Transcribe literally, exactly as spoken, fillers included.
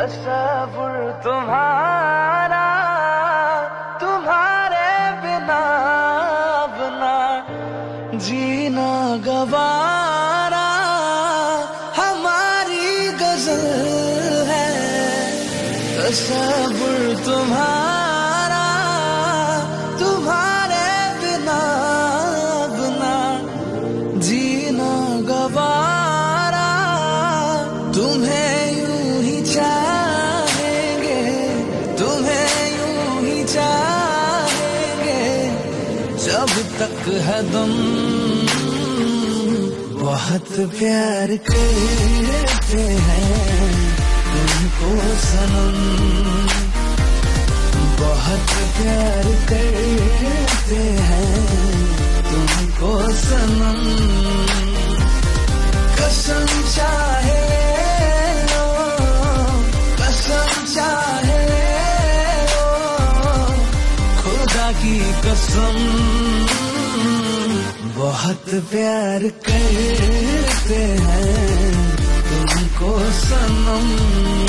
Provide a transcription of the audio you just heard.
तसव्वुर तुम्हारा, तुम्हारे बिना बना जीना गवारा, हमारी गजल है। तसव्वुर तुम्हारा, तुम्हारे बिना बना जीना गवारा, तुम्हें यूं ही चाहेंगे, तुम्हें यूं ही चाहेंगे जब तक है दम। बहुत प्यार करते हैं तुमको सनम, बहुत प्यार करते हैं तुमको सनम। कसम चाहे लो, कसम चाहे लो, खुदा की कसम, बहुत प्यार करते हैं तुमको सनम।